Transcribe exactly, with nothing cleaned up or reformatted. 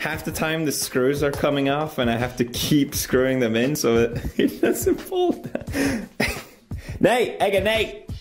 half the time the screws are coming off and I have to keep screwing them in so it, it doesn't fall down. Nee, Edgar, nee!